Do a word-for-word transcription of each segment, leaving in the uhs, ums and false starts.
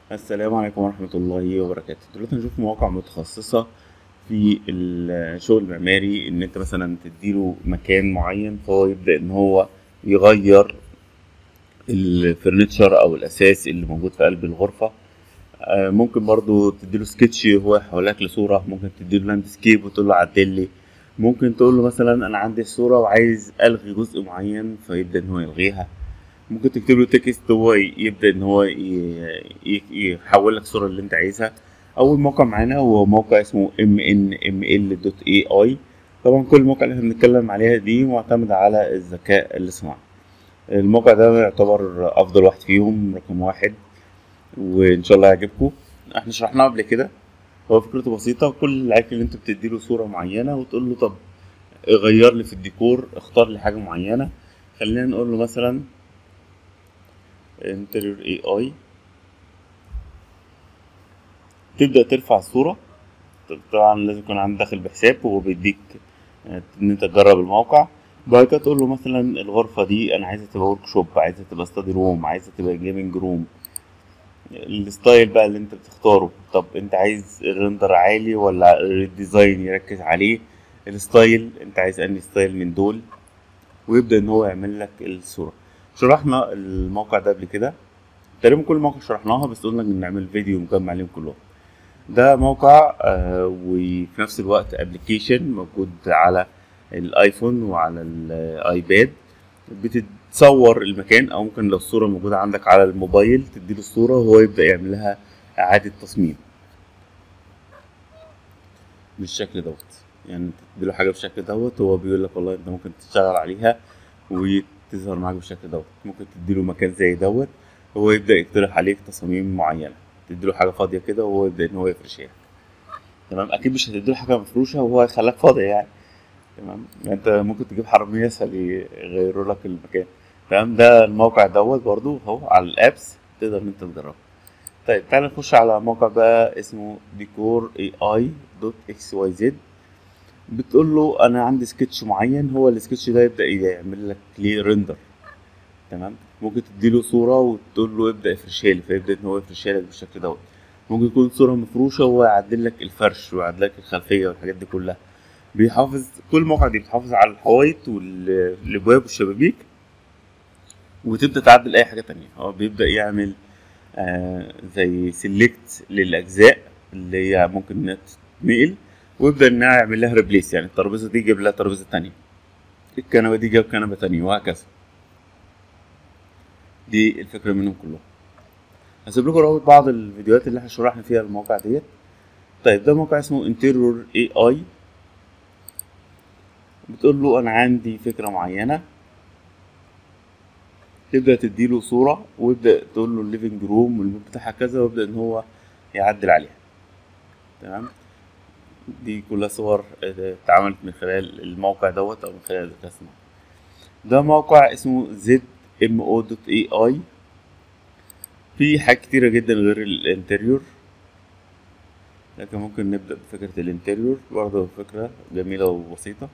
السلام عليكم ورحمة الله وبركاته. دلوقتي هنشوف مواقع متخصصة في الشغل المعماري، ان انت مثلا تديله مكان معين فهو يبدأ ان هو يغير الفرنتشر او الاساس اللي موجود في قلب الغرفة. آه، ممكن برضو تديله سكتش هو يحولك لصورة، ممكن تديله لاندسكيب وتقول له عدل لي، ممكن تقول له مثلا انا عندي الصورة وعايز الغي جزء معين فيبدأ ان هو يلغيها. ممكن تكتب له تكست هو يبدأ إن هو ي- ي- يحول لك الصورة اللي أنت عايزها. أول موقع معانا هو موقع اسمه ام ان ام ال دوت اي اي. طبعا كل المواقع اللي احنا بنتكلم عليها دي معتمدة على الذكاء الاصطناعي. الموقع ده يعتبر أفضل واحد فيهم، رقم واحد، وإن شاء الله يعجبكم. احنا شرحناه قبل كده. هو فكرته بسيطة، كل العيب اللي انت بتديله صورة معينة وتقول له طب غير لي في الديكور، اختار لي حاجة معينة. خلينا نقول له مثلا انتريور اي اي، تبدأ ترفع الصورة. طبعا لازم يكون عندك داخل بحساب، وهو بيديك آه، ان انت تجرب الموقع. بعد كده تقول له مثلا الغرفة دي انا عايزها تبقى ورك شوب، عايزها تبقى ستادي روم، عايزها تبقى جيمنج روم. الستايل بقى اللي انت بتختاره، طب انت عايز الرندر عالي ولا الديزاين يركز عليه؟ الستايل انت عايز انهي ستايل من دول؟ ويبدأ ان هو يعمل لك الصورة. شرحنا الموقع ده قبل كده، تقريبا كل المواقع شرحناها، بس قلنا ان نعمل فيديو مجمع عليهم كلهم. ده موقع آه، وفي نفس الوقت ابلكيشن موجود على الايفون وعلى الايباد. بتتصور المكان، او ممكن لو الصورة موجودة عندك على الموبايل تديله الصورة وهو يبدأ يعمل لها اعادة تصميم بالشكل دوت. يعني انت تديله حاجة بالشكل دوت، هو بيقول لك والله انت ممكن تشتغل عليها وتظهر معاك بالشكل دوت. ممكن تديله مكان زي دوت، هو يبدأ يقترح عليك تصاميم معينة. تديله حاجة فاضية كده وهو يبدأ ان هو يفرشها. تمام، اكيد مش هتديله حاجه مفروشه وهو هيخليك فاضي يعني. تمام، يعني انت ممكن تجيب حراميه يسهل يغيروا لك المكان. تمام، ده الموقع دوت برضو اهو على الابس، تقدر ان انت تجربه. طيب تعال نخش على موقع بقى اسمه ديكور اي اي دوت اكس واي زد. بتقول له انا عندي سكتش معين، هو السكتش ده يبدا يعمل لك ليه ريندر. تمام، ممكن تديله صورة وتقول له ابدأ افرشها لي فيبدأ ان هو يفرشها لك بالشكل دوت. ممكن يكون صورة مفروشة وهو يعدل لك الفرش ويعدل لك الخلفية والحاجات دي كلها. بيحافظ، كل المواقع دي بتحافظ على الحوايط والابواب والشبابيك، وتبدأ تعدل اي حاجة تانية. هو بيبدأ يعمل آه زي سيلكت للأجزاء اللي هي ممكن انها تتنقل، ويبدأ انها يعمل لها ريبليس. يعني الترابيزة دي يجيب لها ترابيزة تانية، الكنبة دي جاب كنبة تانية، وهكذا. دي الفكرة منهم كلهم. هسيب لكم رابط بعض الفيديوهات اللي احنا شرحنا فيها الموقع ديت. طيب ده موقع اسمه انتيريور اي اي. بتقول له انا عندي فكرة معينة، تبدأ تديله صورة ويبدأ تقول له الليفنج روم والمود بتاعها كذا، ويبدأ ان هو يعدل عليها. تمام، دي كلها صور اه، اتعملت من خلال الموقع دوت او من خلال الذكاء الصناعي. ده موقع اسمه زد ام او دوت اي اي. في حاجات كتيرة جدا غير الانتريور، لكن ممكن نبدأ بفكرة الانتريور، برضه فكرة جميلة وبسيطة.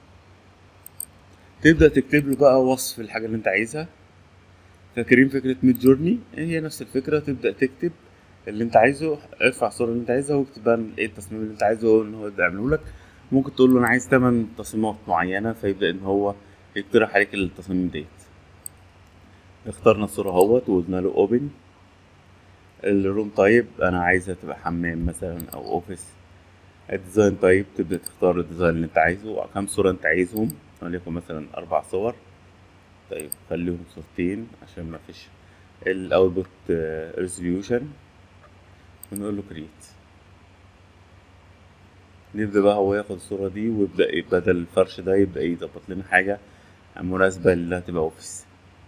تبدأ تكتب له بقى وصف الحاجة اللي انت عايزها. فاكرين فكرة ميد جورني؟ هي نفس الفكرة. تبدأ تكتب اللي انت عايزه، ارفع الصورة اللي انت عايزها واكتب بقى ايه التصميم اللي انت عايزه ان هو يبدأ يعمله لك. ممكن تقول له انا عايز تمن تصميمات معينة فيبدأ ان هو يقترح عليك التصاميم ديت. اخترنا الصورة اهوت وقلنا له اوبن. الروم تايب انا عايزها تبقى حمام مثلا او اوفيس. الديزاين تايب تبدأ تختار الديزاين اللي انت عايزه، او كام صورة انت عايزهم، وليكن مثلا اربع صور. طيب خليهم صورتين عشان ما فيش. الاوتبوت ريزوليوشن، ونقول له كريت. نبدأ بقى هو ياخد الصورة دي ويبدأ ي- بدل الفرش ده يبدأ يظبط لنا حاجة مناسبة اللي هتبقى اوفيس.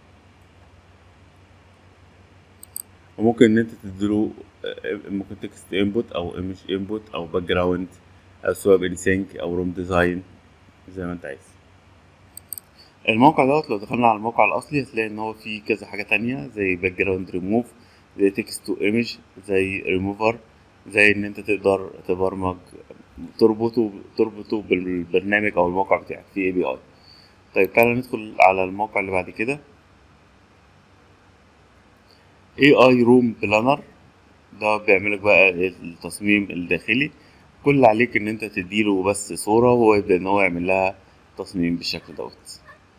وممكن ان انت تديله آه، ممكن تكست انبوت او ايمج انبوت او باك جراوند، او سواء بنسينك او روم ديزاين، زي ما انت عايز. الموقع دوت لو دخلنا على الموقع الاصلي هتلاقي ان هو فيه كذا حاجة تانية، زي باك جراوند ريموف، زي تكست تو ايمج، زي ريموفر، زي ان انت تقدر تبرمج، تربطه تربطه بالبرنامج او الموقع بتاعك في اي بي اي. طيب تعالى ندخل على الموقع اللي بعد كده، اي اي روم بلانر. ده بيعملك بقى التصميم الداخلي. كل اللي عليك ان انت تديله بس صورة وهو يبدأ ان هو يعمل لها تصميم بالشكل دوت.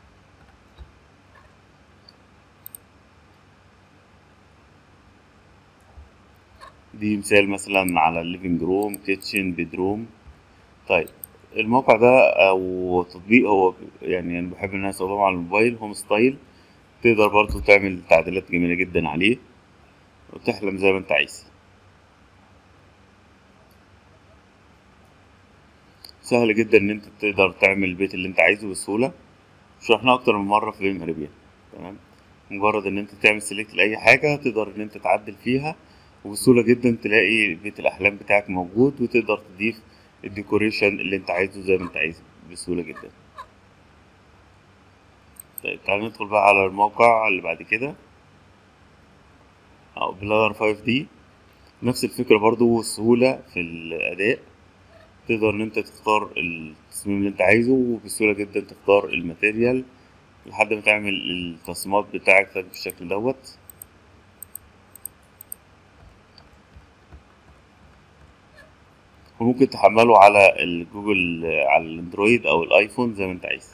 دي مثال مثلا على الليفينج روم، كيتشن، بيدروم. طيب الموقع ده او تطبيق هو يعني انا بحب ان انا استخدمه على الموبايل، هوم ستايل. تقدر برضو تعمل تعديلات جميلة جدا عليه وتحلم زي ما انت عايز. سهل جدا ان انت تقدر تعمل البيت اللي انت عايزه بسهولة. شرحناه اكتر من مرة في بين اريبيا. تمام. مجرد ان انت تعمل سيلكت لاي حاجة تقدر ان انت تعدل فيها، وبسهولة جدا تلاقي بيت الاحلام بتاعك موجود، وتقدر تضيف الديكوريشن اللي انت عايزه زي ما انت عايزه بسهولة جدا. طيب تعالى ندخل بقى على الموقع اللي بعد كده، او بلانر فايف دي. نفس الفكرة برضو والسهولة في الأداء. تقدر إن أنت تختار التصميم اللي أنت عايزه، وبسهولة جدا تختار الماتيريال لحد ما تعمل التصميمات بتاعتك بالشكل دوت. وممكن تحمله على الجوجل على الأندرويد أو الآيفون زي ما أنت عايز.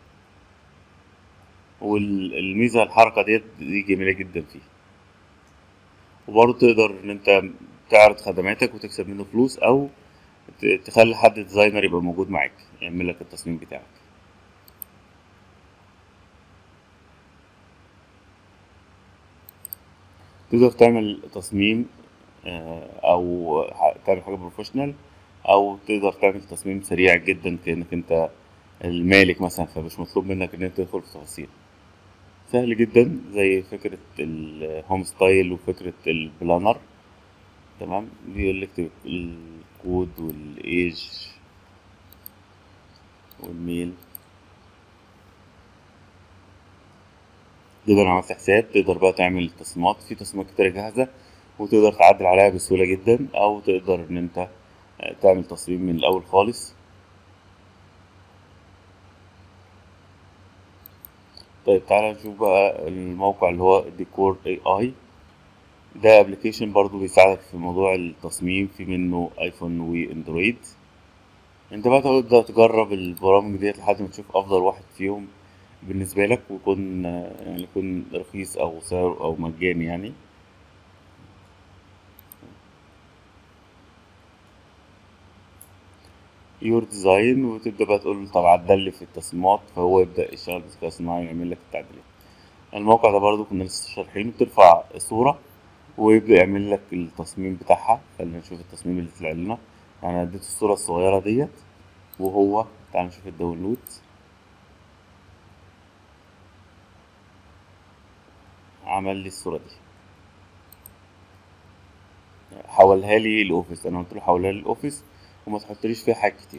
والميزة الحركة ديت دي جميلة جدا فيه. وبرضه تقدر إن أنت تعرض خدماتك وتكسب منه فلوس، أو ت- تخلي حد ديزاينر يبقى موجود معاك يعمل لك التصميم بتاعك. تقدر تعمل تصميم آه، او ح- تعمل حاجه بروفيشنال، او تقدر تعمل تصميم سريع جدا كانك انت المالك مثلا، فمش مطلوب منك ان انت تدخل في تفاصيل. سهل جدا زي فكره الهوم ستايل وفكره البلانر. تمام. بيقول لك تكتب الكود والايج والميل. تقدر عملت حساب تقدر بقى تعمل تصميمات في تصميمات كتير جاهزة، وتقدر تعدل عليها بسهولة جدا، أو تقدر إن أنت آه، تعمل تصميم من الأول خالص. طيب تعالى نشوف بقى الموقع اللي هو ديكور اي اي. ده ابلكيشن برضو بيساعدك في موضوع التصميم، في منه ايفون واندرويد. انت بقى تبدأ تجرب البرامج ديت لحد ما تشوف افضل واحد فيهم بالنسبة لك، ويكون آه، يعني يكون رخيص او سعر او مجاني يعني. يور ديزاين، وتبدأ بقى تقول له طب عدل لي في التصميمات، فهو يبدأ يشتغل بالذكاء الصناعي ويعمل لك التعديلات. الموقع ده برضو كنا لسه شارحينه. بترفع صورة ويبدأ يعمل لك التصميم بتاعها. خلينا نشوف التصميم اللي طلع لنا. انا اديت الصورة الصغيرة ديت، وهو تعال نشوف الداونلود. عمل لي الصورة دي، حولها لي الاوفيس. انا قلت له حولها لي الاوفيس وما تحطليش فيها حاجات كتير.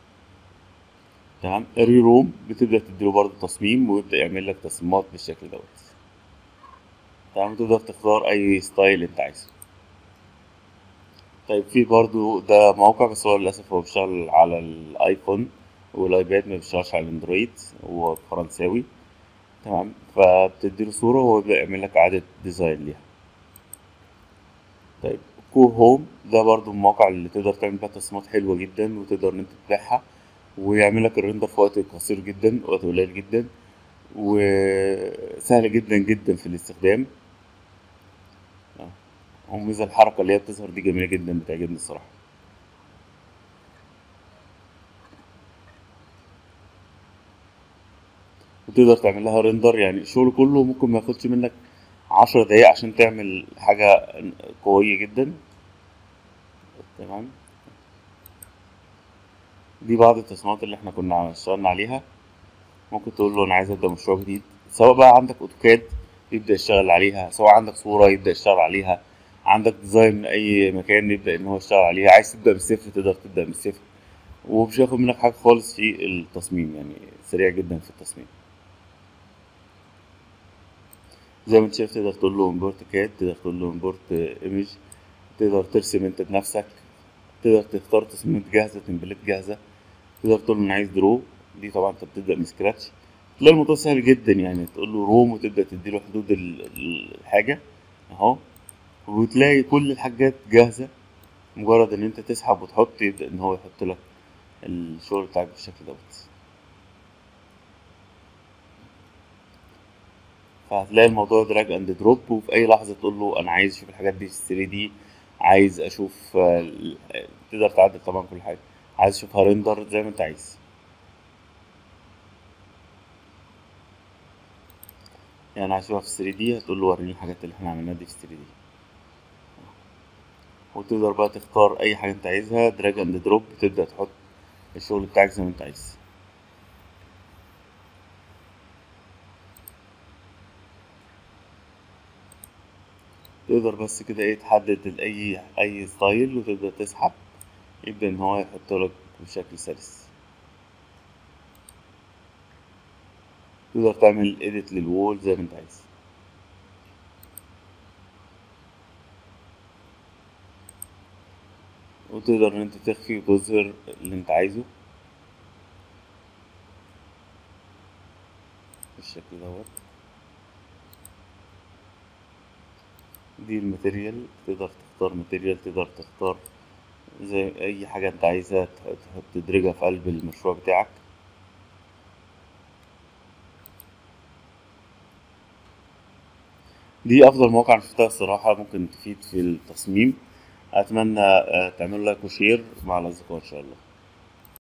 تمام. الري روم بتبدأ تديله برضه تصميم، ويبدأ يعمل لك تصميمات بالشكل دوت. تمام. تقدر تختار اي ستايل انت عايزه. طيب في برضو ده موقع، بس هو للأسف هو بيشتغل على الآيفون والآيباد، ما بيشتغلش على الأندرويد. هو فرنساوي. تمام. فبتديله صورة وهو يبدأ يعمل لك إعادة ديزاين ليها. طيب كو هوم ده برضو الموقع اللي تقدر تعمل بيها تصميمات حلوة جدا، وتقدر إن أنت تبيعها، ويعمل لك الريندر في وقت قصير جدا، وقت قليل جدا، وسهل جدا جدا في الاستخدام. آه. وميزة الحركة اللي هي بتظهر دي جميلة جدا، بتعجبني الصراحة. وتقدر تعمل لها ريندر، يعني الشغل كله ممكن ما ياخدش منك عشر دقايق عشان تعمل حاجة قوية جدا. تمام. دي بعض التصميمات اللي احنا كنا اشتغلنا عليها. ممكن تقول له انا عايز ابدا مشروع جديد، سواء بقى عندك اوتوكاد يبدا يشتغل عليها، سواء عندك صورة يبدا يشتغل عليها، عندك ديزاين من اي مكان يبدا ان هو يشتغل عليها. عايز تبدا من الصفر تقدر تبدا من الصفر، ومش هياخد منك حاجة خالص في التصميم، يعني سريع جدا في التصميم. زي ما انت شايف تقدر تقول له امبورت كاد، تقدر تقول له امبورت ايمج، تقدر ترسم انت بنفسك، تقدر تختار تصميمات جاهزة، تمبلت جاهزة. تقدر تقول له انا عايز درو. دي طبعا انت بتبدأ من سكراتش. تلاقي الموضوع سهل جدا، يعني تقول له روم وتبدأ تديله حدود ال- ال- الحاجة اهو. وتلاقي كل الحاجات جاهزة، مجرد ان انت تسحب وتحط يبدأ ان هو يحط لك الشغل بتاعك بالشكل دوت. فهتلاقي الموضوع دراج اند دروب، وفي اي لحظة تقول له انا عايز اشوف الحاجات دي في ثري دي، عايز اشوف آه، ال- آه، تقدر تعدل طبعا كل حاجة، عايز اشوفها ريندر زي ما انت عايز. يعني عايز اشوفها في ثري دي هتقول له وريني الحاجات اللي احنا عملناها دي في ثري دي، وتقدر بقى تختار اي حاجة انت عايزها دراج اند دروب، تبدأ تحط الشغل بتاعك زي ما انت عايز. تقدر بس كده ايه تحدد ال- اي اي ستايل وتبدأ تسحب، يبدأ ان هو يحط لك بشكل سلس. تقدر تعمل edit للوول زي ما انت عايز، وتقدر ان انت تخفي وتظهر اللي انت عايزه بالشكل دوت. دي الماتيريال، تقدر تختار ماتيريال، تقدر تختار زي اي حاجة انت عايزها تح- تحط تدرجها في قلب المشروع بتاعك. دي افضل مواقع انا شفتها الصراحة، ممكن تفيد في التصميم. اتمنى آه، تعملوا لايك وشير مع الاصدقاء ان شاء الله.